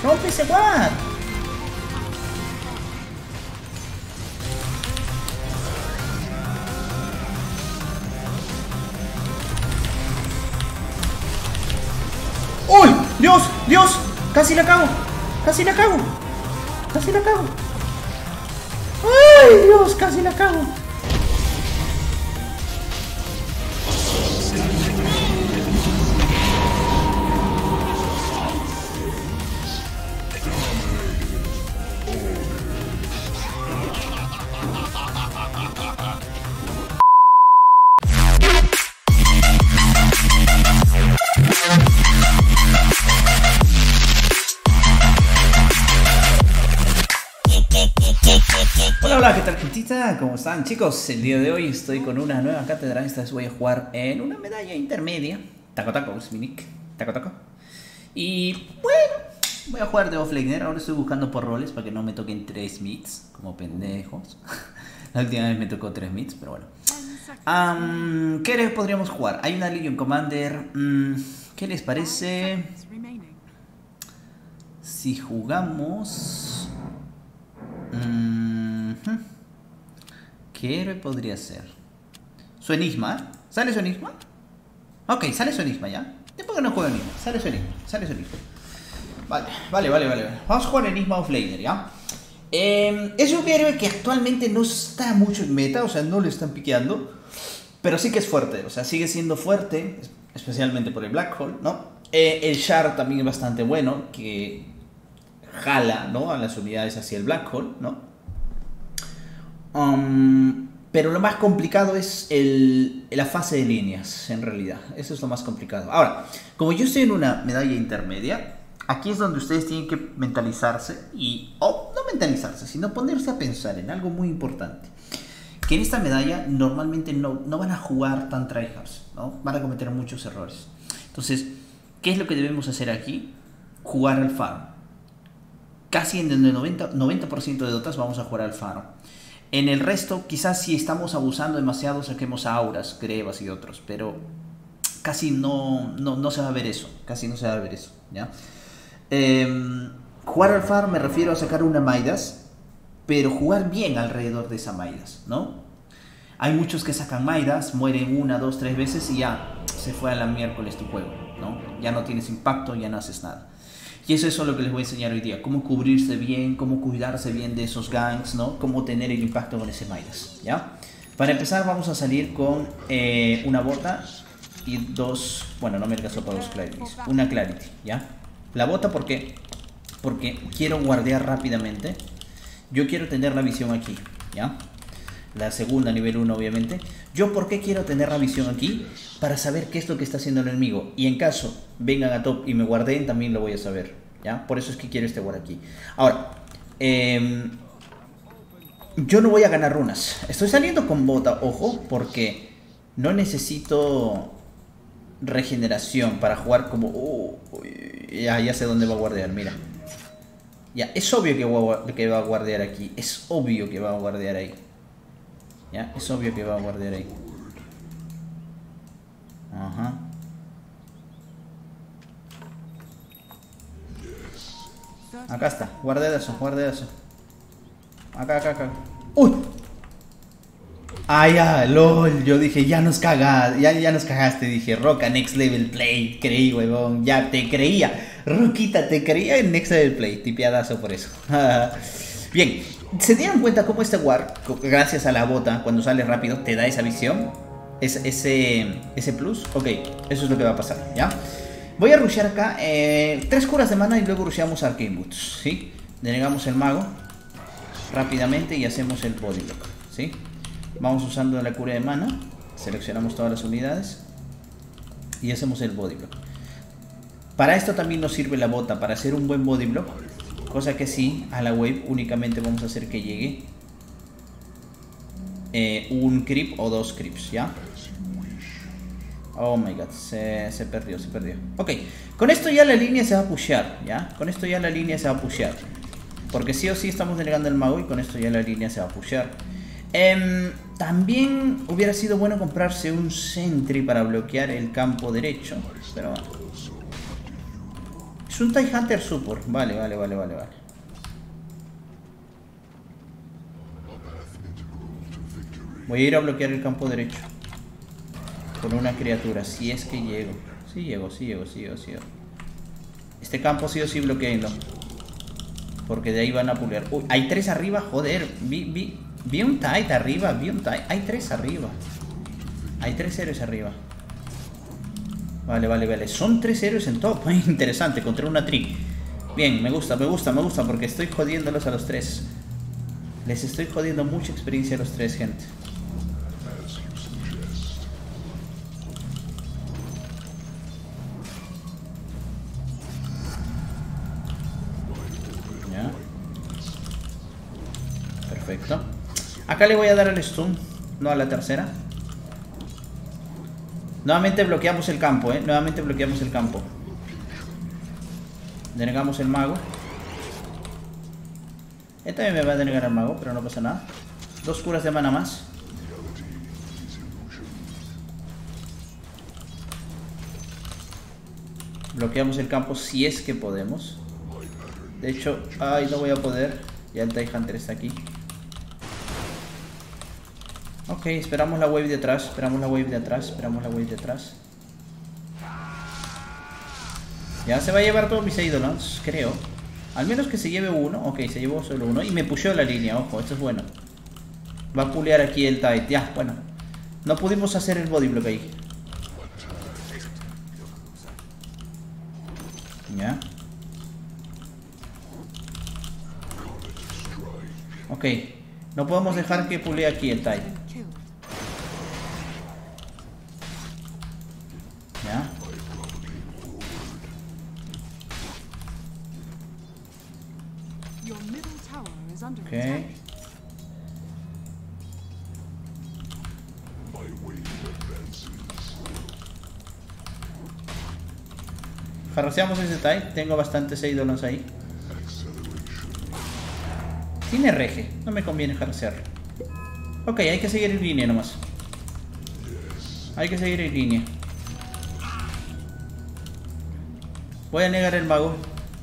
¡Rompe ese guard! ¡Uy! ¡Dios! ¡Dios! ¡Casi la cago! ¡Casi la cago! ¡Casi la cago! ¡Ay, Dios! ¡Casi la cago! Hola, hola, ¿qué tal, gentita? ¿Cómo están, chicos? El día de hoy estoy con una nueva cátedra. Esta vez voy a jugar en una medalla intermedia. Taco Taco es mi nick. Taco Taco. Y bueno, voy a jugar de offlaner. Ahora estoy buscando por roles para que no me toquen 3 mids como pendejos. La última vez me tocó 3 mids, pero bueno. ¿Qué podríamos jugar? Hay una Legion Commander. ¿Qué les parece si jugamos? ¿Qué héroe podría ser? ¿Su enigma? ¿Sale su enigma? Ok, sale su enigma ya. ¿Por qué no juego enigma? Sale su enigma, sale su enigma. Vale. Vamos a jugar enigma offlaner, ¿ya? Es un héroe que actualmente no está mucho en meta, o sea, no lo están piqueando. Pero sí que es fuerte, o sea, sigue siendo fuerte, especialmente por el Black Hole, ¿no? El Shard también es bastante bueno, que jala, ¿no?, a las unidades hacia el Black Hole, ¿no? Pero lo más complicado es la fase de líneas, en realidad. Eso es lo más complicado. Ahora, como yo estoy en una medalla intermedia, aquí es donde ustedes tienen que mentalizarse o no mentalizarse, sino ponerse a pensar en algo muy importante. Que en esta medalla normalmente no van a jugar tan tryhards, ¿no? Van a cometer muchos errores. Entonces, ¿qué es lo que debemos hacer aquí? Jugar al farm. Casi en el 90% de dotas vamos a jugar al farm. En el resto, quizás si estamos abusando demasiado, saquemos a auras, grebas y otros, pero casi no se va a ver eso. Casi no se va a ver eso, ¿ya? Jugar al farm me refiero a sacar una Midas, pero jugar bien alrededor de esa Midas, ¿no? Hay muchos que sacan Midas, mueren 1, 2, 3 veces y ya se fue a la miércoles tu juego, ¿no? Ya no tienes impacto, ya no haces nada. Y eso es lo que les voy a enseñar hoy día. Cómo cubrirse bien, cómo cuidarse bien de esos ganks, ¿no? Cómo tener el impacto con ese Midas, ¿ya? Para empezar vamos a salir con una bota y dos... Bueno, no me alcanzó para 2 clarities. Una clarity, ¿ya? La bota, ¿por qué? Porque quiero guardear rápidamente. Yo quiero tener la visión aquí, ¿ya? La segunda, nivel 1, obviamente. ¿Yo por qué quiero tener la visión aquí? Para saber qué es lo que está haciendo el enemigo. Y en caso vengan a top y me guardeen, también lo voy a saber, ¿ya? Por eso es que quiero este guard aquí. Ahora, yo no voy a ganar runas. Estoy saliendo con bota, ojo, porque no necesito regeneración para jugar como... ya sé dónde va a guardear, mira. Ya, es obvio que va a guardear aquí. Es obvio que va a guardear ahí. Ya, es obvio que va a guardear ahí. Ajá. Acá está, guardeazo. Acá. ¡Uy! Ah, ya, lol. Yo dije, ya nos cagaste. Dije, Roca, next level play. Creí, huevón. Ya te creía. Roquita, te creía en next level play. Tipiadazo por eso. Bien, ¿se dieron cuenta cómo este ward, gracias a la bota, cuando sale rápido, te da esa visión? Ese plus. Ok, eso es lo que va a pasar, ¿ya? Voy a rushear acá 3 curas de mana y luego rusheamos Arcane Boots, ¿sí? Denegamos el mago rápidamente y hacemos el body block, ¿sí? Vamos usando la cura de mana, seleccionamos todas las unidades y hacemos el body block. Para esto también nos sirve la bota, para hacer un buen body block. Cosa que sí, a la wave únicamente vamos a hacer que llegue un creep o 2 creeps, ¿ya? Oh my god, se perdió. Ok, con esto ya la línea se va a pushear, ¿ya? Con esto ya la línea se va a pushear. Porque sí o sí estamos denegando el mago y con esto ya la línea se va a pushear. También hubiera sido bueno comprarse un sentry para bloquear el campo derecho. Pero bueno. Es Es un TIE Hunter Support. Vale. Voy a ir a bloquear el campo derecho con una criatura, si es que llego. Sí llego. Este campo sí o sí bloqueenlo, porque de ahí van a pulear. Uy, hay 3 arriba, joder. Vi un TIE arriba, Hay 3 arriba. Hay 3 héroes arriba. Vale. Son 3 héroes en top. Interesante, contra una tri. Bien, me gusta, porque estoy jodiéndolos a los 3. Les estoy jodiendo mucha experiencia a los 3, gente. Ya. Perfecto. Acá le voy a dar al stun, no a la tercera. Nuevamente bloqueamos el campo, Denegamos el mago. Él también me va a denegar al mago, pero no pasa nada. 2 curas de mana más. Bloqueamos el campo si es que podemos. De hecho, ay, no voy a poder. Ya el TIE Hunter está aquí. Ok, esperamos la wave de atrás. Ya se va a llevar todos mis Eidolons, creo. Al menos que se lleve uno. Ok, se llevó solo uno. Y me pusheó la línea, ojo, esto es bueno. Va a pulear aquí el TIE. Ya, bueno. No pudimos hacer el body block ahí. Ya. Ok. No podemos dejar que pulee aquí el TIE. Ya. Ok. Jarraseamos ese TIE. Tengo bastantes Eidolons ahí. Tiene rege. No me conviene jarrasear. Ok, hay que seguir en línea nomás. Voy a negar el mago.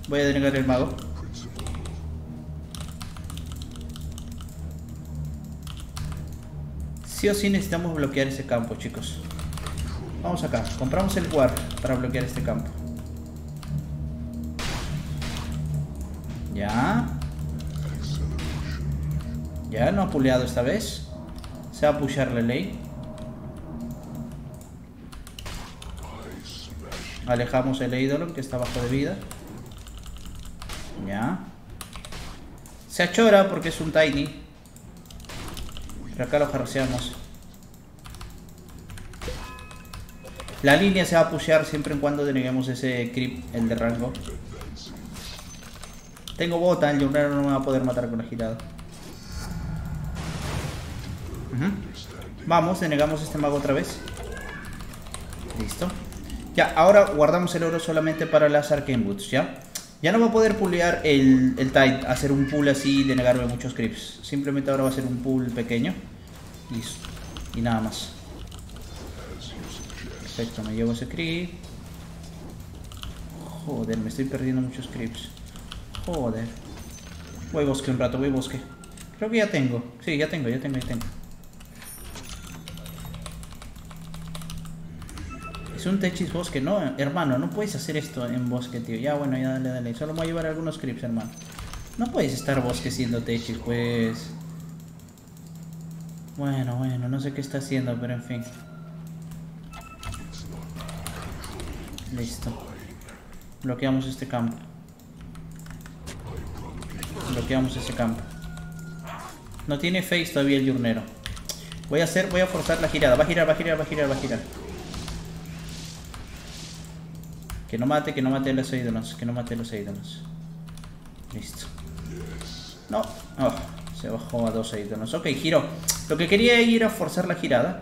Sí o sí necesitamos bloquear ese campo, chicos. Vamos acá. Compramos el War para bloquear este campo. Ya. Ya no ha puleado esta vez. Se va a pushear la ley. Alejamos el Eidolon que está bajo de vida. Ya. Se achora porque es un Tiny. Pero acá lo jarraseamos. La línea se va a pushear siempre y cuando deneguemos ese creep, el de rango. Tengo bota, el Journero no me va a poder matar con la girada. Vamos, denegamos este mago otra vez. Listo. Ya, ahora guardamos el oro solamente para las Arcane Boots, ¿ya? Ya no va a poder pulear el Tide, hacer un pull así y denegarme muchos creeps. Simplemente ahora va a ser un pull pequeño. Listo. Y nada más. Perfecto, me llevo ese creep. Joder, me estoy perdiendo muchos creeps. Joder. Voy bosque un rato, Creo que ya tengo. Sí, ya tengo. Es un Techis bosque, no, hermano, no puedes hacer esto en bosque, tío. Ya, bueno, ya dale. Solo me voy a llevar algunos creeps, hermano. No puedes estar bosque siendo Techis, pues. Bueno, no sé qué está haciendo, pero en fin. Listo. Bloqueamos este campo. Bloqueamos ese campo. No tiene face todavía el Journero. Voy a forzar la girada. Va a girar. Que no mate a los Eidolons. Listo. No. Oh, se bajó a 2 Eidolons. Ok, giró. Lo que quería ir a forzar la girada.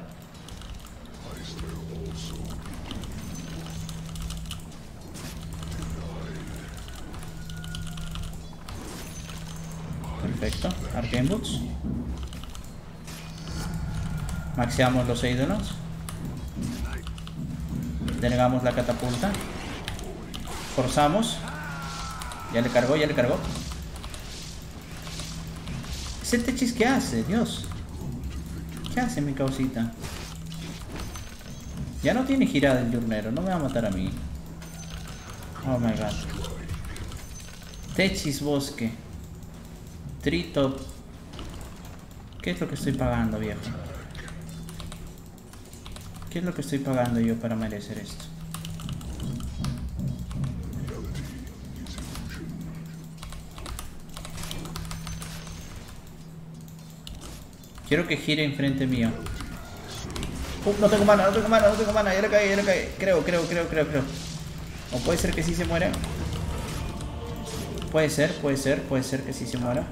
Perfecto. Arcane Boots. Maxeamos los Eidolons. Denegamos la catapulta. Forzamos. Ya le cargó, ya le cargó. ¿Ese Techis qué hace? Dios. ¿Qué hace mi causita? Ya no tiene girada el Yurnero. No me va a matar a mí. Oh my god. Techis bosque. Tritop. ¿Qué es lo que estoy pagando, viejo? ¿Qué es lo que estoy pagando yo para merecer esto? Quiero que gire enfrente mío. No tengo mana, no tengo mana, no tengo mana. Ya le caí, ya le caí. Creo. O puede ser que sí se muera. Puede ser que sí se muera.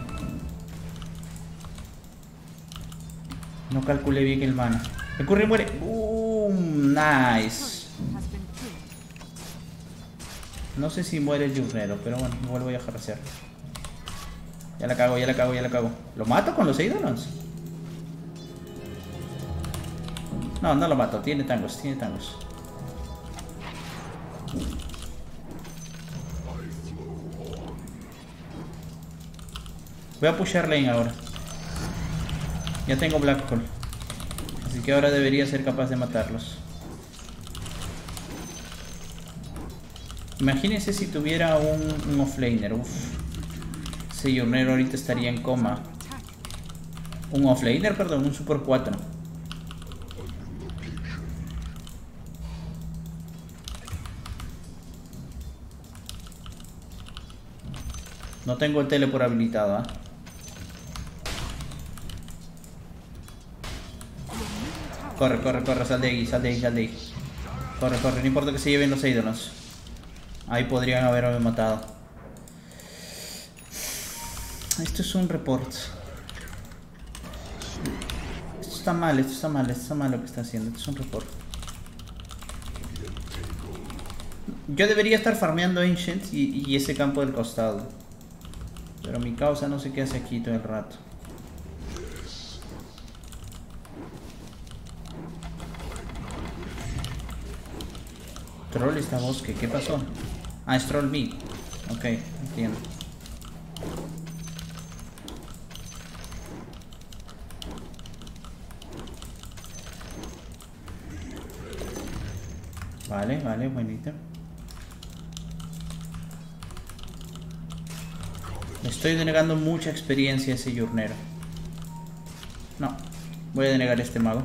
No calculé bien el mana. El Curry muere. Nice. No sé si muere el Yurnero, pero bueno, igual voy a jarrasear. Ya la cago. ¿Lo mato con los Eidolons? No, no lo mato. Tiene tangos. Voy a pushar lane ahora. Ya tengo Black Hole. Así que ahora debería ser capaz de matarlos. Imagínense si tuviera un offlaner. Uff. Ese Yurnero ahorita estaría en coma. Un offlaner, perdón, un Super 4. No tengo el teleport habilitado, ¿eh? Corre, sal de ahí. Corre, no importa que se lleven los Eidolons. Ahí podrían haberme matado. Esto es un report. Esto está mal lo que está haciendo. Esto es un report. Yo debería estar farmeando Ancient y ese campo del costado. Pero mi causa no sé qué hace aquí todo el rato. Troll está bosque, ¿qué pasó? Ah, es troll me. Ok, entiendo. Vale, buenito. Le estoy denegando mucha experiencia a ese Yurnero. No, voy a denegar a este mago.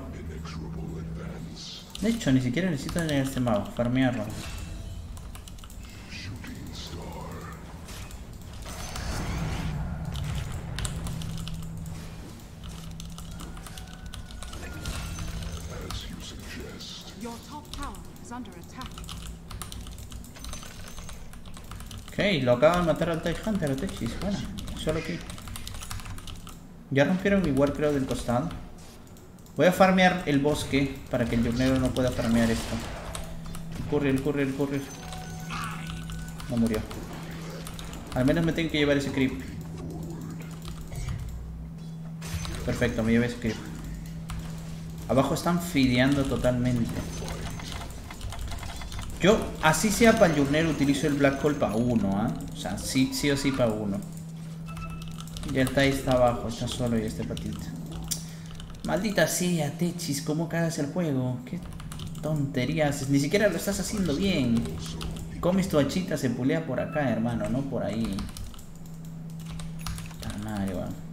De hecho, ni siquiera necesito denegar a este mago, farmearlo. Ok, lo acaban de matar al Tide Hunter, a Techis. Bueno, solo aquí. Ya rompieron mi ward, creo, del costado. Voy a farmear el bosque para que el Yurnero no pueda farmear esto. El courier. No murió. Al menos me tengo que llevar ese creep. Perfecto, me llevé ese creep. Abajo están fideando totalmente. Yo, así sea para el Yurnero, utilizo el Black Hole para uno, ¿eh? O sea, sí o sí para uno. Ya el Tai está abajo, está solo y este patita. Maldita sea, Techis, ¿cómo cagas el juego? Qué tonterías, ni siquiera lo estás haciendo bien. Comes tu hachita, se pulea por acá, hermano, no por ahí. Está madre, weón.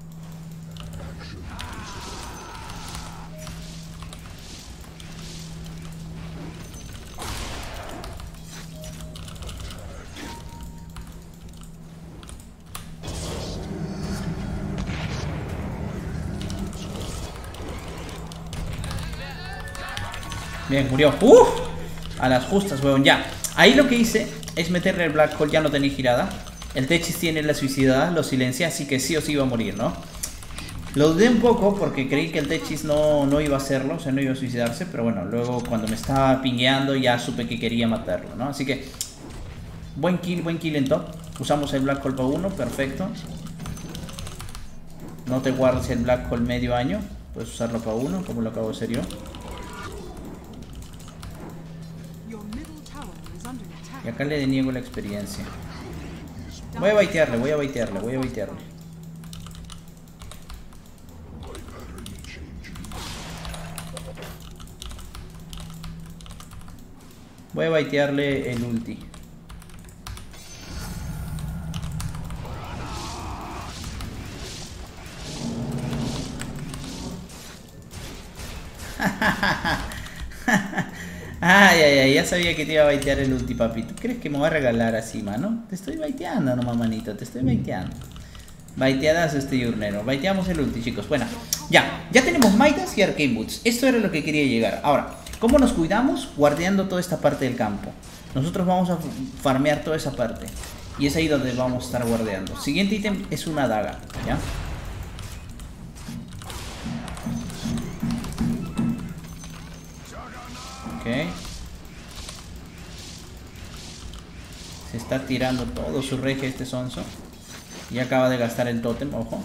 Bien, murió. ¡Uf! A las justas, weón, ya. Ahí lo que hice es meterle el Black Hole, ya no tenía girada. El Techis tiene la suicidada, lo silencia, así que sí o sí iba a morir, ¿no? Lo dudé un poco porque creí que el Techis no iba a hacerlo, o sea, no iba a suicidarse. Pero bueno, luego cuando me estaba pingueando ya supe que quería matarlo, ¿no? Así que buen kill en top. Usamos el Black Hole para uno, perfecto. No te guardes el Black Hole medio año, puedes usarlo para uno, como lo acabo de hacer yo. Y acá le deniego la experiencia. Voy a baitearle, voy a baitearle, voy a baitearle. Voy a baitearle el ulti. Ay, ay, ay, ya sabía que te iba a baitear el ulti, papi. ¿Tú crees que me voy a regalar así, mano? Te estoy baiteando nomás, manito, te estoy baiteando. Baiteadas este diurnero. Baiteamos el ulti, chicos. Bueno, ya tenemos Midas y Arcane Boots. Esto era lo que quería llegar. Ahora, ¿cómo nos cuidamos? Guardeando toda esta parte del campo. Nosotros vamos a farmear toda esa parte. Y es ahí donde vamos a estar guardeando. Siguiente ítem es una daga, ¿ya? Ok. Se está tirando todo su rege este sonso. Y acaba de gastar el tótem, ojo.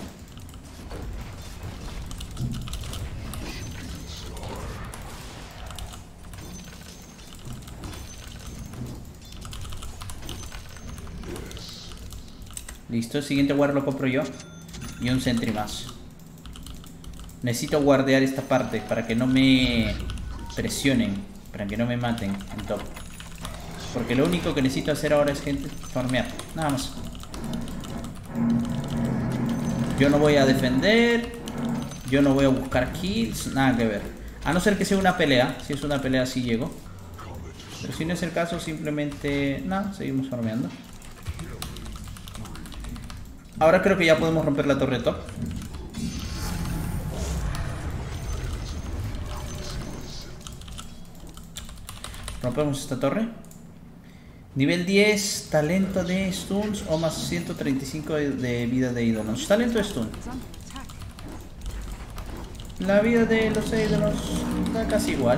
Listo, el siguiente guard lo compro yo. Y un sentry más. Necesito guardear esta parte para que no me presionen. Para que no me maten en top. Porque lo único que necesito hacer ahora es, gente, farmear. Nada más. Yo no voy a defender. Yo no voy a buscar kills. Nada que ver. A no ser que sea una pelea. Si es una pelea sí llego. Pero si no es el caso, simplemente... nada, seguimos farmeando. Ahora creo que ya podemos romper la torre top. Rompemos esta torre. Nivel 10, talento de stuns o más 135 de vida de ídolos. Talento de stun. La vida de los ídolos está casi igual.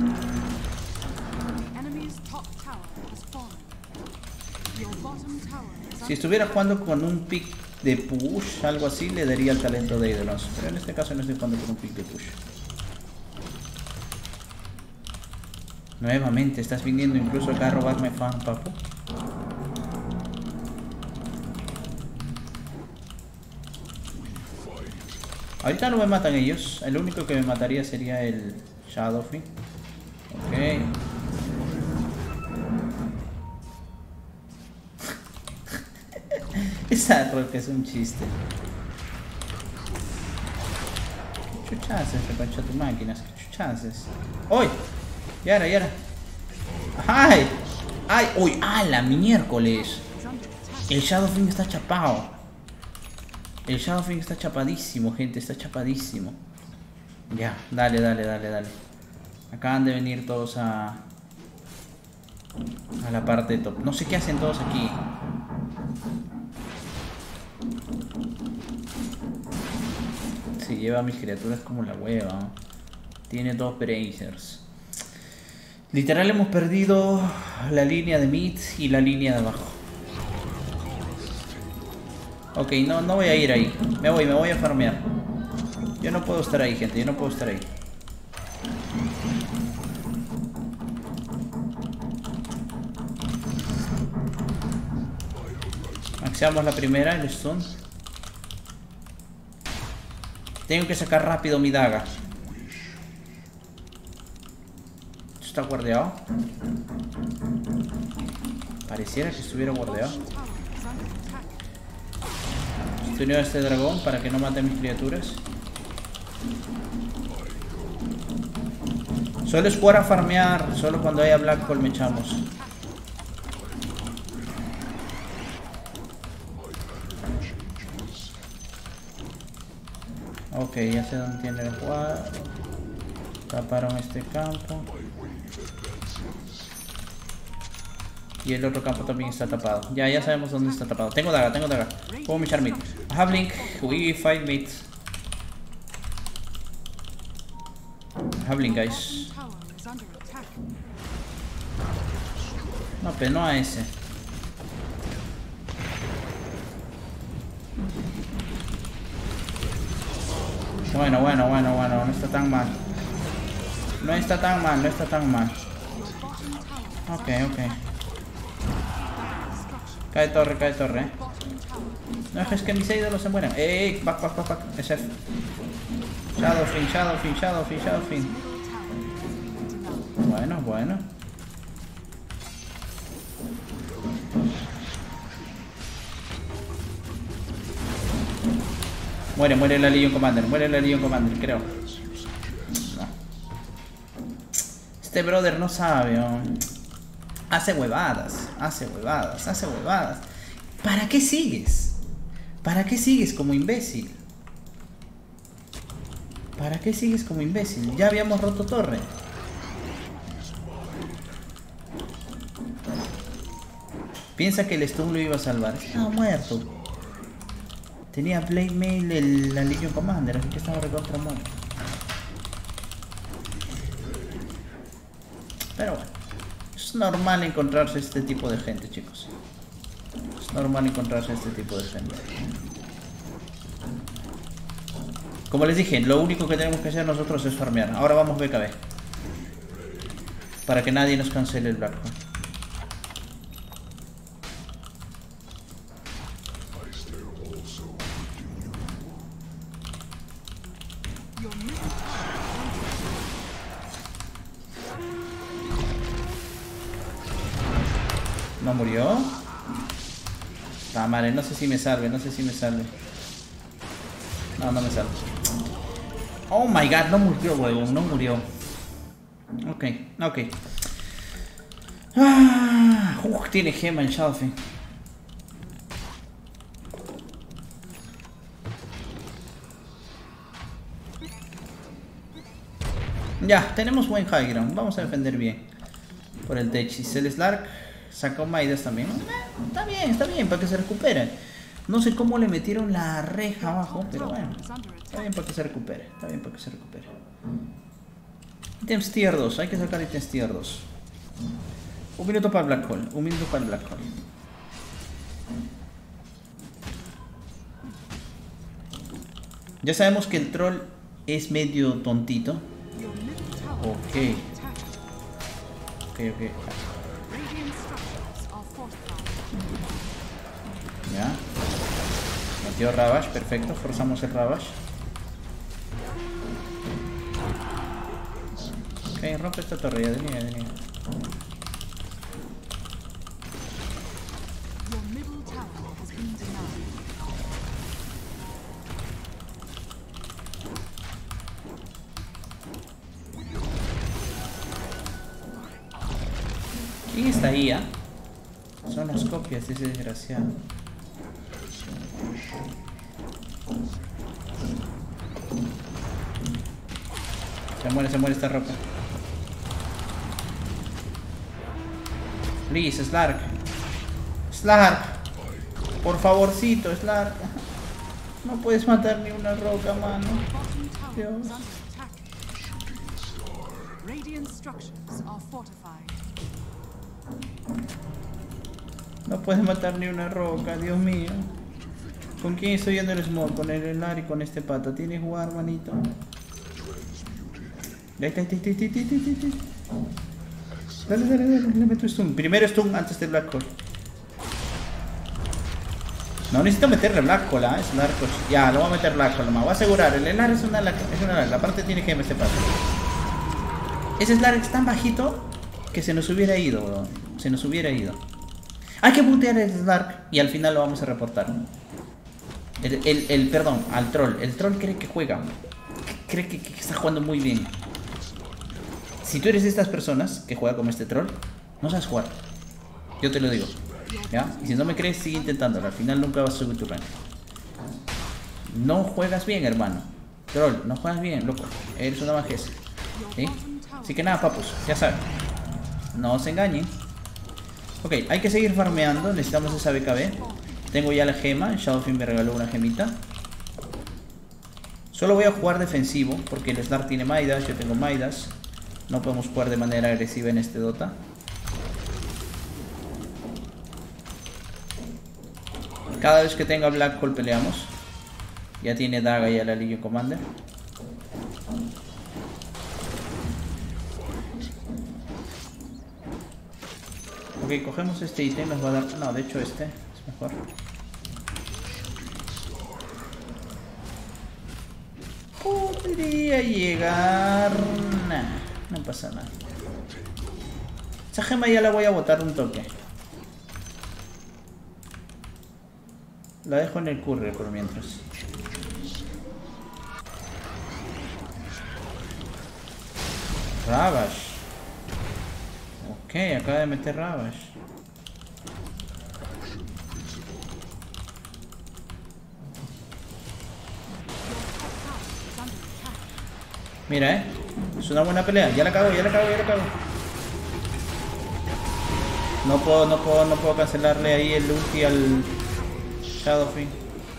Si estuviera jugando con un pick de push, algo así, le daría el talento de ídolos. Pero en este caso no estoy jugando con un pick de push. Nuevamente, estás viniendo incluso acá a robarme fan, papu. Ahorita no me matan ellos. El único que me mataría sería el Shadowfiend. Ok. Esa roca es un chiste. ¿Qué chuchaces, repancha tu máquina? ¿Qué chuchaces? ¡Uy! Yara, Yara. ¡Ay! ¡Ay! ¡Uy! ¡Ah, la miércoles! El Shadowfiend está chapado. El Shadowfiend está chapadísimo, gente. Está chapadísimo. Ya, dale, dale, dale, dale. Acaban de venir todos a la parte de top. No sé qué hacen todos aquí. Se lleva a mis criaturas como la hueva. Tiene dos bracers. Literal hemos perdido la línea de mid y la línea de abajo. Ok, no voy a ir ahí. Me voy a farmear. Yo no puedo estar ahí, gente. Yo no puedo estar ahí. Maxeamos la primera, el stun. Tengo que sacar rápido mi daga. ¿Está guardeado? Pareciera que estuviera guardeado. Estuneo a este dragón para que no mate a mis criaturas. Solo es jugar a farmear. Solo cuando haya Black Hole me echamos. Ok, ya sé dónde tiene el jugar. Taparon este campo. Y el otro campo también está tapado. Ya sabemos dónde está tapado. Tengo daga. Puedo echar mid. I have blink. We fight mid. I have blink, guys. No, pero no a ese. Bueno, no está tan mal. No está tan mal. Ok. Cae torre. No dejes que mis ídolos se mueran. ¡Ey! Back. SF. Shadowfin. Bueno. Muere la Legion Commander, creo. No. Este brother no sabe, ¿no? Hace huevadas. ¿Para qué sigues? Como imbécil? Ya habíamos roto torre. Piensa que el stun lo iba a salvar. Estaba muerto. Tenía Blade Mail la Legion Commander, así que estaba recontra muerto. Pero bueno. Es normal encontrarse este tipo de gente, chicos. Como les dije, lo único que tenemos que hacer nosotros es farmear. Ahora vamos BKB. Para que nadie nos cancele el Blackhole. ¿No murió? Está mal, no sé si me salve. No, no me salve. Oh my god, no murió, huevón, no murió. Ok. Tiene gema en Shadowfin. Ya, tenemos buen high ground. Vamos a defender bien. Por el Techis. El Slark sacó Midas también. Está bien, para que se recupere. No sé cómo le metieron la reja abajo, pero bueno. Está bien para que se recupere. Ítems tier 2. Hay que sacar ítems tier 2. Un minuto para el Black Hole. Ya sabemos que el troll es medio tontito. Ok. Ya. Metió Ravage, perfecto. Forzamos el Ravage. Ok, rompe esta torre ya, de nieve. ¿Quién está ahí, ah? Son las copias de ese desgraciado. Se muere esta roca. Please, Slark. Por favorcito, Slark. No puedes matar ni una roca, mano. Dios. No puedes matar ni una roca, Dios mío. ¿Con quién estoy yendo el smoke? Con el Elar y con este pata. ¿Tienes que jugar, manito? Dale, le meto stun. Primero stun antes de Black Hole. No necesito meterle Black Hole, es un arco. Ya, lo voy a meter Black Hole nomás. Voy a asegurar, el Elar es una la parte tiene que este pato. Ese Slark es tan bajito que se nos hubiera ido, bro. Hay que putear el Slark y al final lo vamos a reportar. Perdón, al troll. El troll cree que juega. Cree que está jugando muy bien. Si tú eres de estas personas que juega como este troll, no sabes jugar. Yo te lo digo. ¿Ya? Y si no me crees, sigue intentándolo. Al final nunca vas a subir tu rank. No juegas bien, hermano. Troll, no juegas bien, loco. Eres una majeza. ¿Sí? Así que nada, papus, ya saben. No se engañen. Ok, hay que seguir farmeando. Necesitamos esa BKB. Tengo ya la gema. Shadowfin me regaló una gemita. Solo voy a jugar defensivo porque el Slark tiene Midas, yo tengo Midas. No podemos jugar de manera agresiva en este Dota. Cada vez que tenga Black Hole peleamos. Ya tiene Daga y a la Legion Commander. Ok, cogemos este ítem, nos va a dar... No, de hecho este es mejor. Podría llegar... Nah, no pasa nada. Esa gema ya la voy a botar un toque. La dejo en el courier por mientras. Ravage. Ok, acaba de meter Ravage. Mira, es una buena pelea. Ya la cago. No puedo cancelarle ahí el ulti al Shadowfiend.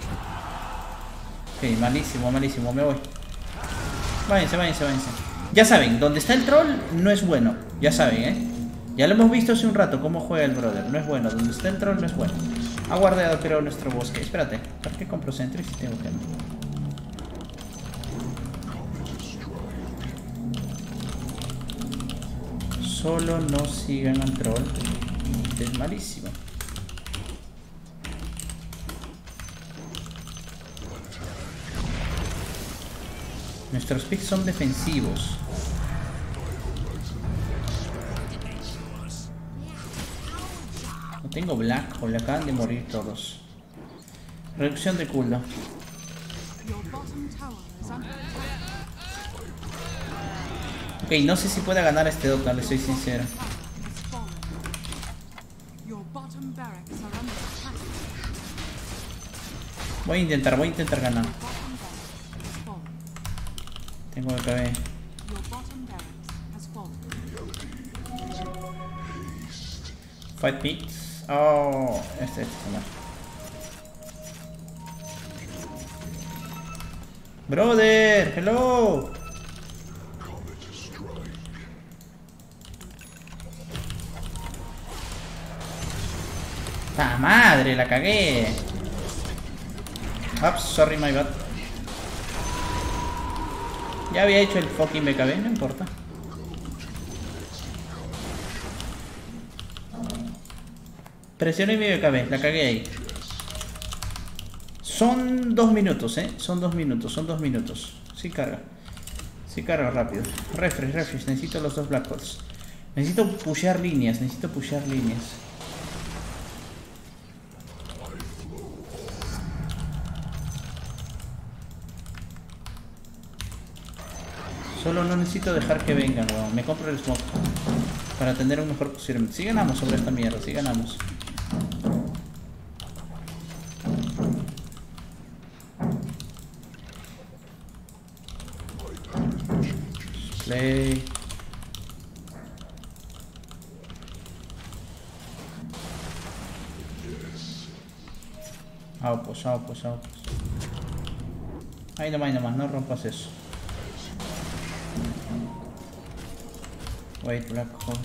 Ok, malísimo, me voy. Váyanse. Ya saben, donde está el troll no es bueno. Ya saben, Ya lo hemos visto hace un rato cómo juega el brother. No es bueno, donde está el troll no es bueno. Ha guardado creo nuestro bosque. Espérate, ¿por qué compro Sentry si tengo que...? Solo no sigan al troll. Es malísimo. Nuestros picks son defensivos. No tengo Black Hole, acaban de morir todos. Reducción de cooldown. Ok, no sé si pueda ganar este Dota, le soy sincero. Voy a intentar ganar. Tengo que caber. Fight picks. Oh, este se muere. Brother, hello. ¡Ta madre! La cagué. Ups, sorry, my bad. Ya había hecho el fucking BKB, no importa. Presioné mi BKB, la cagué ahí. Son 2 minutos, Son 2 minutos. Sí carga rápido. Refresh, necesito los 2 Black Holes. Necesito pushear líneas, Solo no necesito dejar que vengan, weón. Me compro el smoke para tener un mejor posicionamiento. Si ganamos sobre esta mierda, si ganamos. Play. Outpost. Ahí nomás, no rompas eso. Wait, black hole.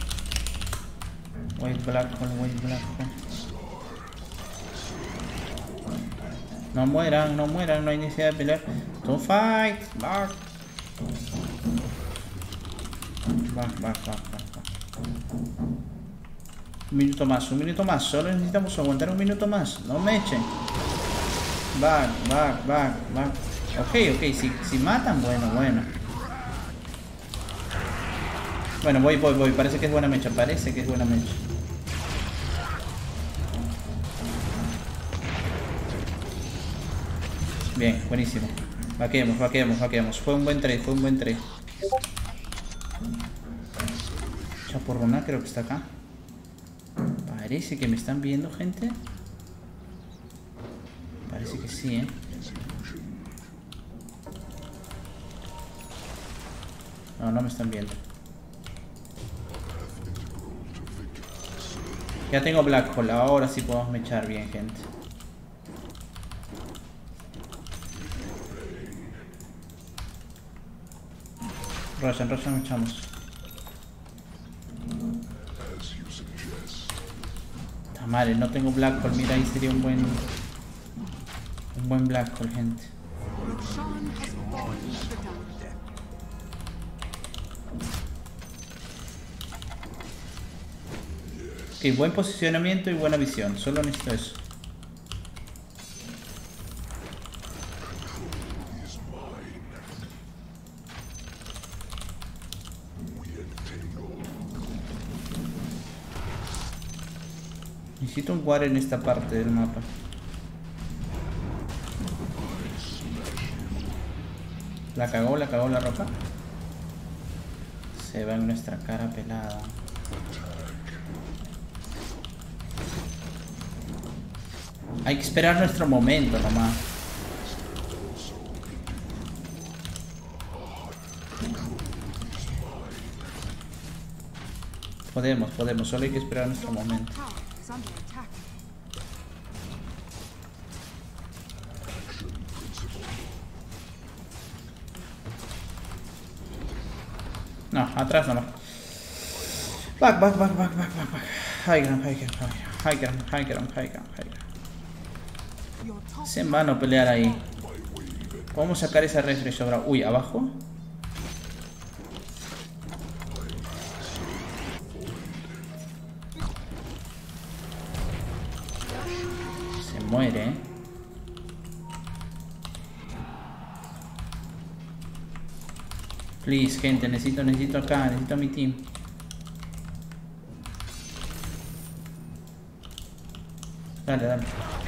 No mueran, no hay necesidad de pelear. Don't fight, back. Un minuto más, solo necesitamos aguantar un minuto más, no me echen. Back. Ok, si matan, bueno. Bueno, voy, parece que es buena mecha, Bien, buenísimo. Vaqueamos. Fue un buen trade. Chaporrona creo que está acá. Parece que me están viendo, gente. Parece que sí, No me están viendo. Ya tengo Black Hole, ahora sí podemos mechar bien, gente. Roshan, mechamos. Está mal, no tengo Black Hole, mira, ahí sería un buen Black Hole, gente. Ok, buen posicionamiento y buena visión, solo necesito eso. Necesito un guard en esta parte del mapa. La cagó la roca. Se va en nuestra cara pelada. Hay que esperar nuestro momento nomás. Podemos, solo hay que esperar nuestro momento. No, atrás nomás. Back. High ground. Es en vano pelear ahí. Podemos sacar esa refresh sobra. Uy, abajo. Se muere, ¿eh? Please, gente, necesito acá, necesito a mi team. Dale.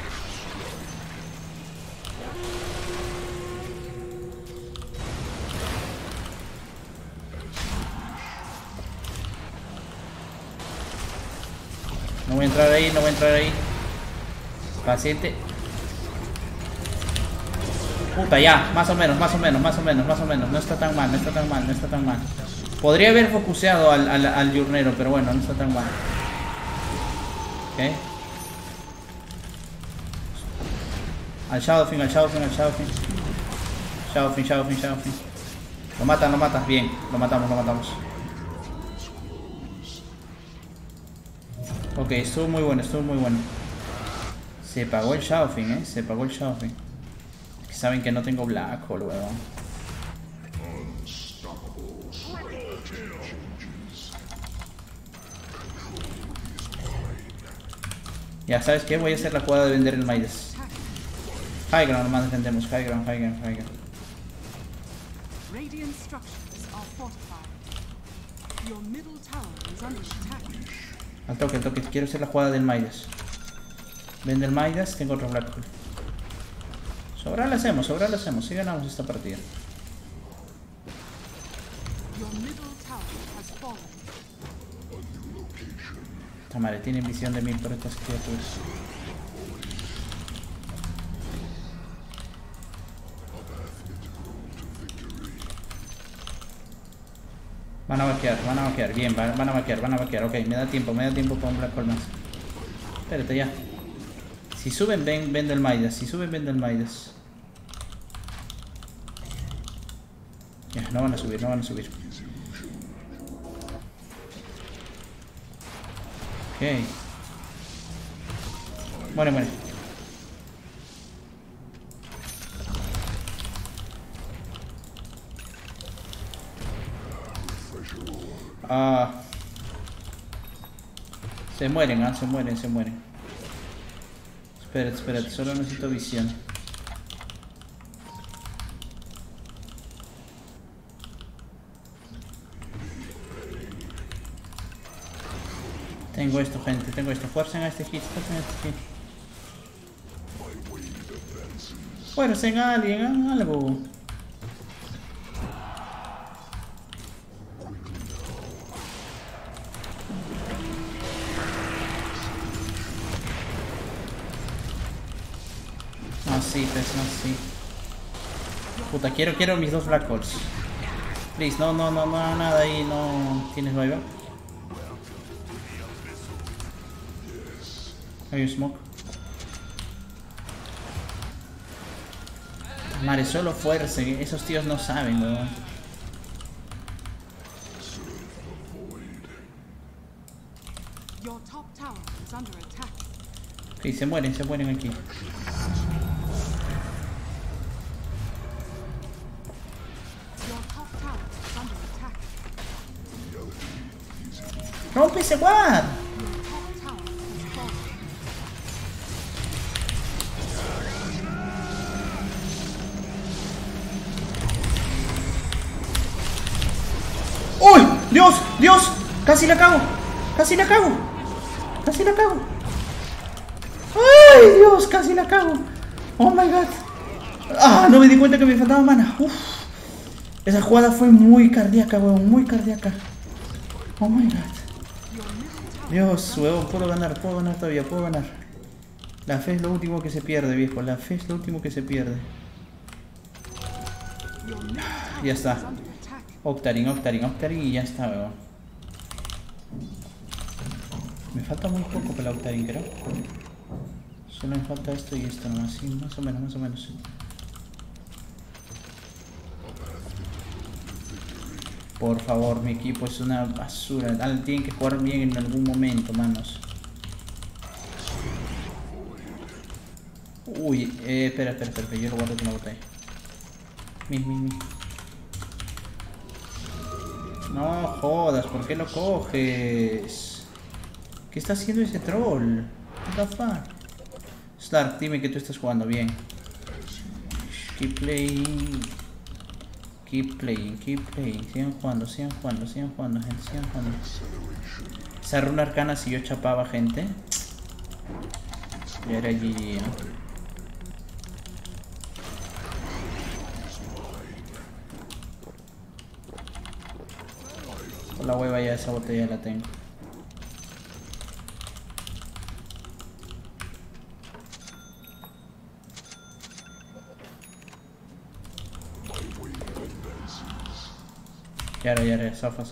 No voy a entrar ahí. Paciente. Puta, ya, más o menos. No está tan mal. Podría haber focuseado al diurnero, pero bueno, no está tan mal. Ok. Al Shadowfin. Shadowfin. Lo matas, bien. Lo matamos. Ok, estuvo muy bueno. Se pagó el Shadowfin, Saben que no tengo Black Hole, weón. Ya, ¿sabes qué? Voy a hacer la jugada de vender el Midas. High ground, nomás defendemos. High ground. Al toque. Quiero hacer la jugada del Midas. Vende el Midas, tengo otro Black Hole. Sobra la hacemos. Si ganamos esta partida. Esta madre tiene visión de 1000 por estas criaturas. Van a vaquear, bien, van a vaquear, ok, me da tiempo para un Black Hole más. Espérate ya. Si suben, vende el Midas, Ya, no van a subir. Ok. Muere. Se mueren. Espérate, solo necesito visión. Tengo esto, gente, fuercen a este hit. Fuercen a alguien, hagan algo. Sí. Puta, quiero mis 2 Black Holes. Please, no, nada ahí, no tienes buyback. Hay un smoke. Madre, solo fuerza, esos tíos no saben, weón. Ok, se mueren aquí. ¡Rompe ese guard! ¡Uy! ¡Dios! Casi la cago. ¡Ay, Dios! Casi la cago. Oh my god. Ah, no me di cuenta que me faltaba mana. Uf. Esa jugada fue muy cardíaca, huevón. Muy cardíaca. Oh my god. Dios, huevón. Puedo ganar todavía. Puedo ganar. La fe es lo último que se pierde, viejo. La fe es lo último que se pierde. Ya está. Octarine y ya está, huevón. Me falta muy poco para la Octarine, creo. Solo me falta esto y esto nomás. Sí, más o menos. Por favor, mi equipo es una basura. Tienen que jugar bien en algún momento, manos. Uy, espera. Yo lo guardo con la botella. Mi. No jodas, ¿por qué lo coges? ¿Qué está haciendo ese troll? What the fuck? Stark, dime que tú estás jugando bien. Keep playing. Sigan jugando, gente, sigan jugando. Esa runa arcana si yo chapaba, gente. Ya era GG, ¿no? Por la hueva ya esa botella la tengo. Ya haré, zafa.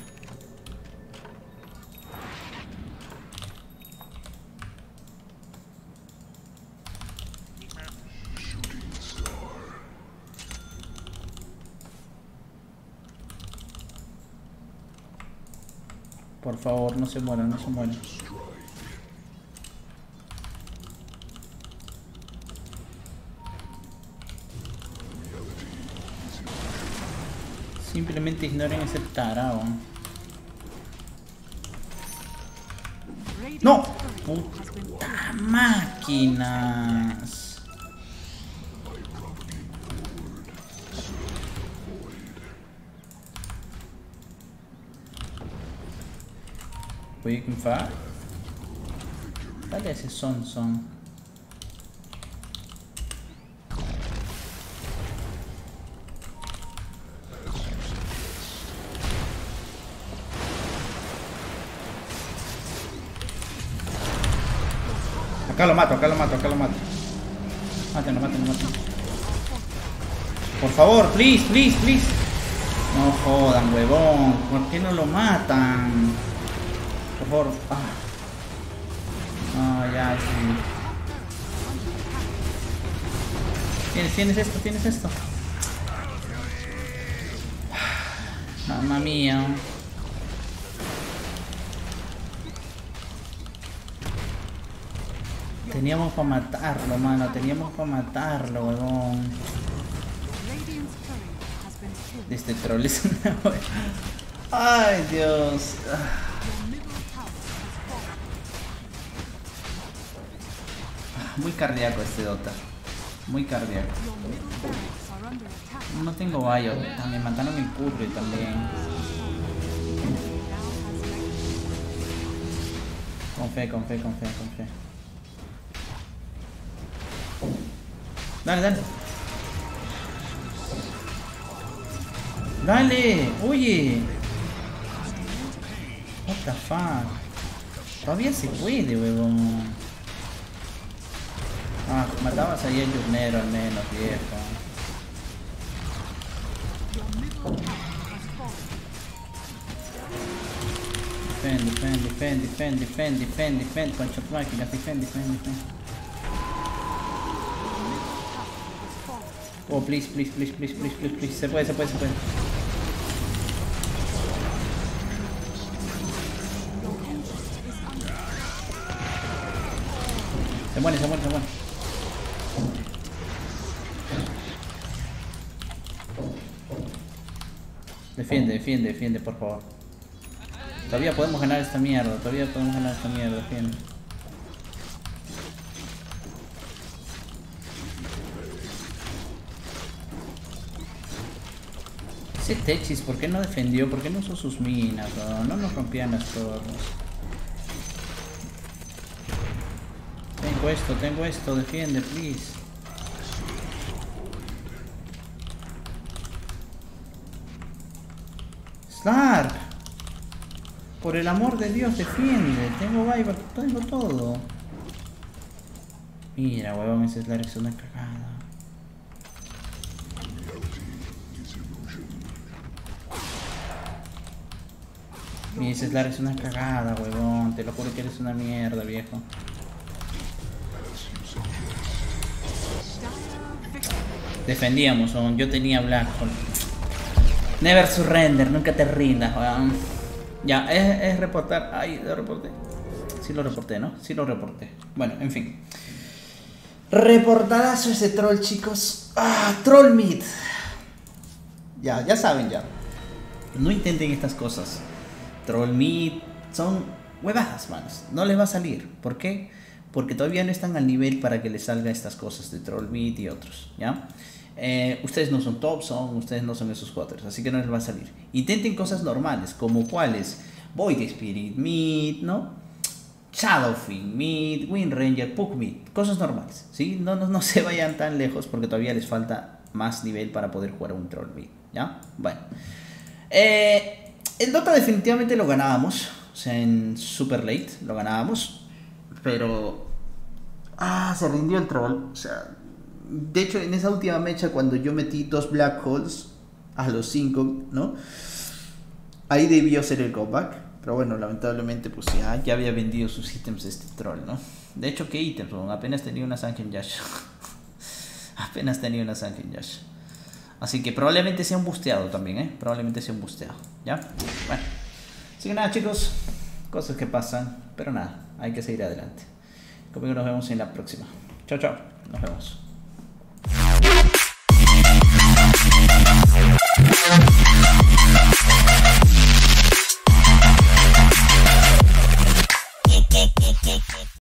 Por favor, no se mueran. Simplemente ignoren ese tarao. ¡No! ¡Puta máquinas! Voy a confar. Dale a ese son. Acá lo mato. Mátenlo. Por favor, please. No jodan, huevón. ¿Por qué no lo matan? Por favor. Ya, sí. Tienes esto. Mamma mía. Teníamos para matarlo, mano. Huevón. Este troll es una... Ay, Dios. Muy cardíaco este Dota. Muy cardíaco. No tengo Bayo. Me mataron el curry también. Con fe. Dale, oye. What the fuck. Todavía se puede, huevón. Matabas ahí al Yurnero al menos, viejo. Defend, concha tu máquina, defend. Oh, please. Se puede. Se muere. Defiende, por favor. Todavía podemos ganar esta mierda, defiende. Ese Techis, ¿por qué no defendió? ¿Por qué no usó sus minas? No nos rompían las torres. tengo esto, defiende, please. Slark. Por el amor de Dios, defiende. Tengo buyback, tengo todo. Mira, huevón, ese Slark es una cagada. Mi ese Slark es una cagada, huevón. Te lo juro que eres una mierda, viejo. Defendíamos, yo tenía Black Hole. Never surrender, nunca te rindas, weón. Ya, es reportar. Ay, lo reporté. Sí lo reporté, ¿no? Sí lo reporté. Bueno, en fin. Reportadazo ese troll, chicos. Ah, troll meat. Ya saben ya. No intenten estas cosas. Troll meat son huevadas, manos. No les va a salir. ¿Por qué? Porque todavía no están al nivel para que les salga estas cosas de troll meat y otros, ¿ya? Ustedes no son top, ustedes no son esos jugadores, así que no les va a salir. Intenten cosas normales, como cuáles: Void Spirit Meat, ¿no? Shadowfiend Meat, Wind Ranger, Puck Meat, cosas normales, ¿sí? No se vayan tan lejos porque todavía les falta más nivel para poder jugar un Troll Meat, ¿ya? Bueno, el Dota definitivamente lo ganábamos, o sea, en Super Late lo ganábamos, pero se rindió el troll, o sea. De hecho, en esa última mecha, cuando yo metí 2 Black Holes a los 5, ¿no? Ahí debió ser el comeback. Pero bueno, lamentablemente, pues ya había vendido sus ítems este troll, ¿no? De hecho, ¿qué ítems? Bueno, apenas tenía una Sunken Yash. Apenas tenía una Sunken Yash. Así que probablemente sea un busteado también, ¿eh? Probablemente sea un busteado, ¿ya? Bueno. Así que nada, chicos. Cosas que pasan. Pero nada, hay que seguir adelante. Conmigo nos vemos en la próxima. Chao, chao. Nos vemos.